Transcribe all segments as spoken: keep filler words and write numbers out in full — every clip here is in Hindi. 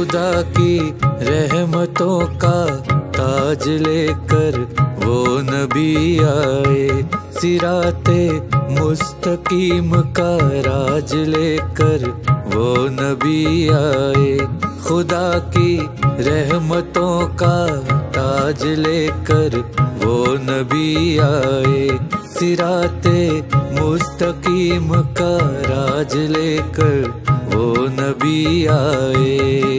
खुदा की रहमतों का ताज लेकर वो नबी आए, सिराते मुस्तकीम का राज लेकर वो नबी आए। खुदा की रहमतों का ताज लेकर वो नबी आए, सिराते मुस्तकीम का राज लेकर वो नबी आए।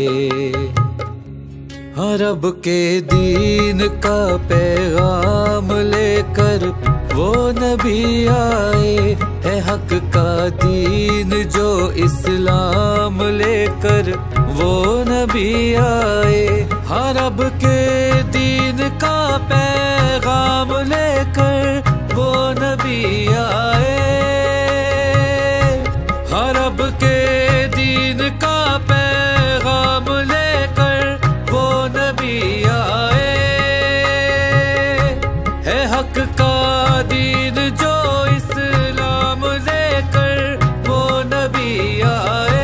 अरब के दीन का पैगाम लेकर वो नबी आए, है हक का दीन जो इस्लाम लेकर वो नबी आए। अरब के दीन का पैगाम लेकर वो नबी आए, अरब के दीन का पैगाम लेकर वो नबी आए, है हक का दीन जो इस्लाम लेकर वो नबी आए।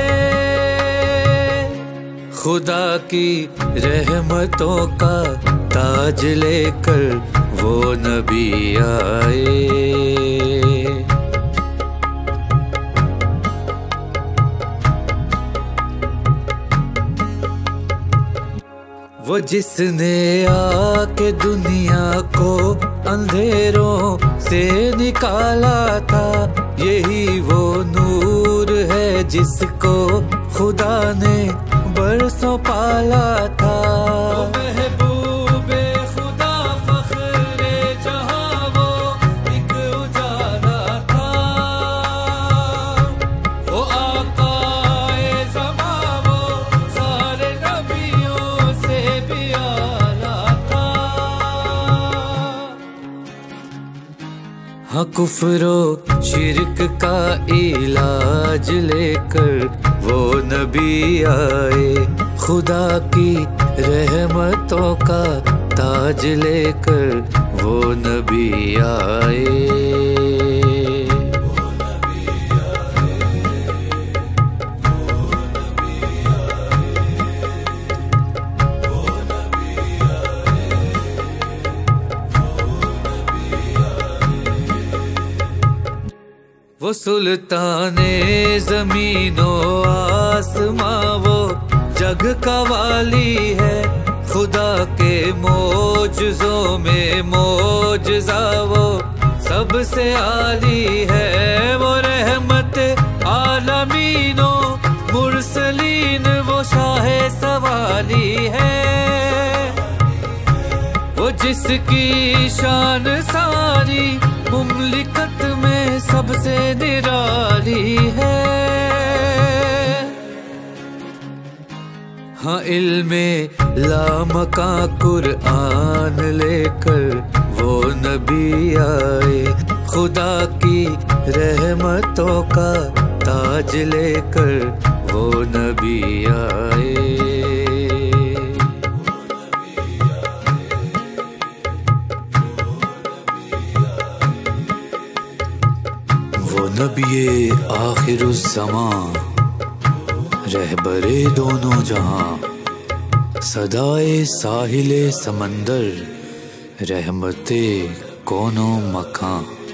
खुदा की रहमतों का ताज लेकर वो नबी आए। वो जिसने आके दुनिया को अंधेरों से निकाला था, यही वो नूर है जिसको खुदा ने बरसों पाला था। महबूबे खुदा फख्रे जहां वो एक उजाला था, वो आकाए ज़मा वो सारे नबियों से भी आला था। हाँ कुफ्रो शिरक का इलाज लेकर वो नबी आए, खुदा की रहमतों का ताज लेकर वो नबी आए। वो सुल्ताने ज़मीनो आसमां वो जग का वाली है, खुदा के मोजज़ों में मोजज़ा वो सबसे आली है। वो रहमत आलमीनो मुरसलीन वो शाहे सवाली है, वो जिसकी शान सारी मुमलिकत में सबसे निराली है। हाँ इल्मे लामका कुरआन लेकर वो नबी आए, खुदा की रहमतों का ताज लेकर वो नबी आए। वो नबिये आखिरुज़्ज़मां रहबरे दोनों जहां, सदाए साहिले समंदर रहमते कोनो मकां।